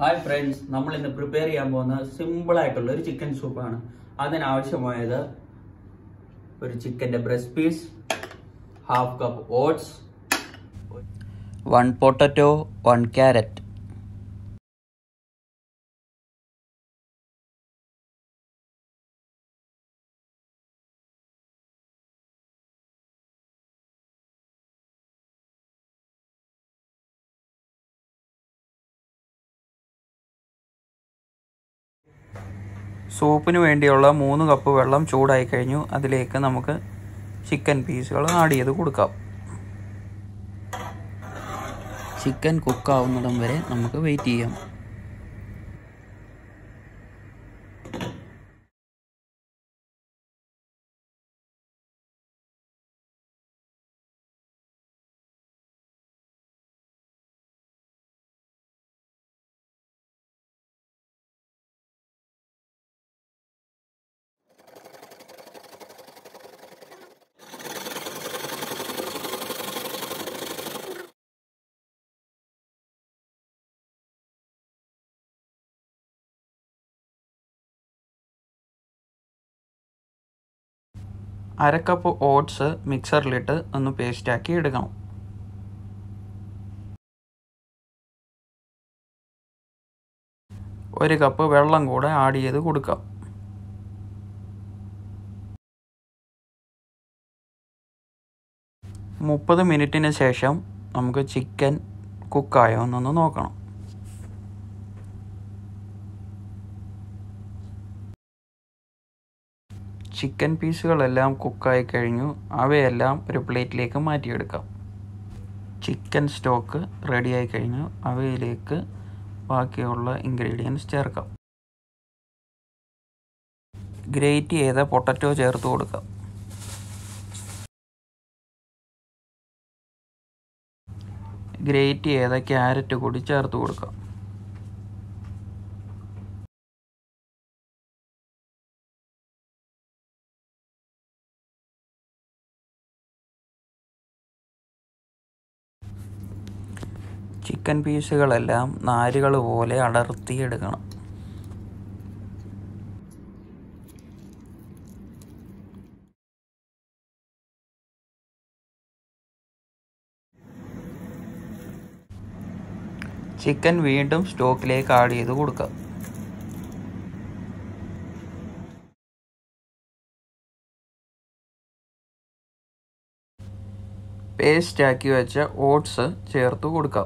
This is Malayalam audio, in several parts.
Hi friends, we will prepare a simple chicken soup. That's chicken breast piece, half cup oats, 1 potato, 1 carrot. സൂപ്പിന് വേണ്ടിയുള്ള 3 കപ്പ് വെള്ളം ചൂടായി കഴിഞ്ഞു. അതിലേക്ക് നമുക്ക് ചിക്കൻ പീസുകൾ ആഡ് ചെയ്ത് കൊടുക്കാം. ചിക്കൻ കുക്ക് ആവുന്നിടം വരെ നമുക്ക് വെയിറ്റ് ചെയ്യാം. അര കപ്പ് ഓട്സ് മിക്സറിലിട്ട് ഒന്ന് പേസ്റ്റാക്കി എടുക്കണം. ഒരു കപ്പ് വെള്ളം കൂടെ ആഡ് ചെയ്ത് കൊടുക്കാം. മുപ്പത് മിനിറ്റിന് ശേഷം നമുക്ക് ചിക്കൻ കുക്കായോ എന്നൊന്ന് നോക്കണം. ചിക്കൻ പീസുകളെല്ലാം കുക്കായി കഴിഞ്ഞു. അവയെല്ലാം ഒരു പ്ലേറ്റിലേക്ക് മാറ്റിയെടുക്കാം. ചിക്കൻ സ്റ്റോക്ക് റെഡിയായി കഴിഞ്ഞു. അവയിലേക്ക് ബാക്കിയുള്ള ഇൻഗ്രീഡിയൻസ് ചേർക്കാം. ഗ്രേറ്റ് ചെയ്ത പൊട്ടറ്റോ ചേർത്ത് കൊടുക്കാം. ഗ്രേറ്റ് ചെയ്ത ക്യാരറ്റ് കൂടി ചേർത്ത് കൊടുക്കാം. ചിക്കൻ പീസുകളെല്ലാം നാരുകൾ പോലെ അടർത്തിയെടുക്കണം. ചിക്കൻ വീണ്ടും സ്റ്റോക്കിലേക്ക് ആഡ് ചെയ്ത് കൊടുക്കാം. പേസ്റ്റാക്കി വെച്ച ഓട്സ് ചേർത്ത് കൊടുക്കാം.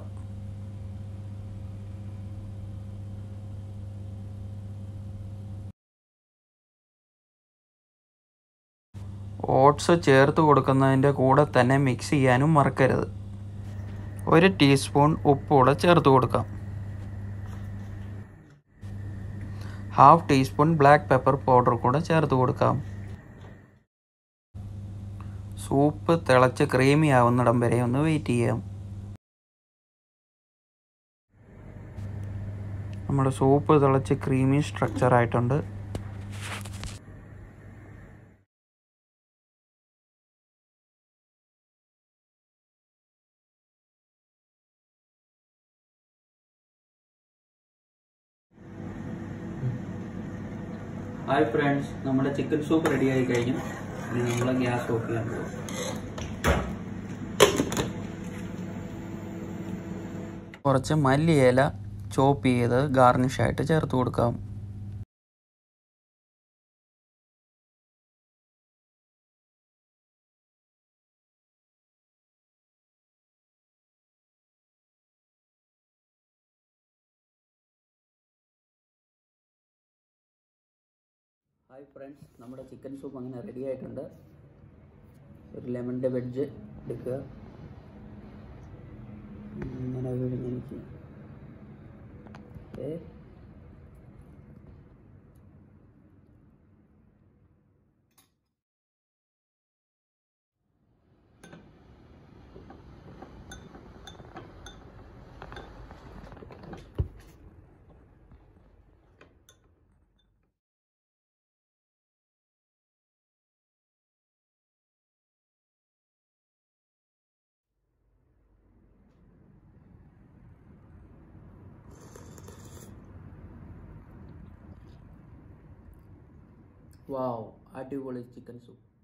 ഓട്സ് ചേർത്ത് കൊടുക്കുന്നതിൻ്റെ കൂടെ തന്നെ മിക്സ് ചെയ്യാനും മറക്കരുത്. 1 ടീസ്പൂൺ ഉപ്പ് കൂടെ ചേർത്ത് കൊടുക്കാം. 1/2 ടീസ്പൂൺ ബ്ലാക്ക് പെപ്പർ പൗഡർ കൂടെ ചേർത്ത് കൊടുക്കാം. സൂപ്പ് തിളച്ച് ക്രീമി ആവുന്നിടം വരെ ഒന്ന് വെയിറ്റ് ചെയ്യാം. നമ്മുടെ സൂപ്പ് തിളച്ച് ക്രീമി സ്ട്രക്ചർ ആയിട്ടുണ്ട്. ഹായ് ഫ്രണ്ട്സ്, നമ്മുടെ ചിക്കൻ സൂപ്പ് റെഡി ആയി കഴിഞ്ഞു. ഇനി നമ്മൾ ഗ്യാസ് ഓഫ് ചെയ്യാൻ പോകും. കുറച്ച് മല്ലിയില ചോപ്പ് ചെയ്ത് ഗാർണിഷായിട്ട് ചേർത്ത് കൊടുക്കാം. ഹായ് ഫ്രണ്ട്സ്, നമ്മുടെ ചിക്കൻ സൂപ്പ് അങ്ങനെ റെഡി ആയിട്ടുണ്ട്. ഒരു ലെമണിൻ്റെ വെഡ്ജ് എടുക്കുക. ഇങ്ങനെ വിഴുങ്ങിയിരിക്കുക. ഓക്കെ, വാവ്, അടിപൊളി ചിക്കൻ സൂപ്പ്.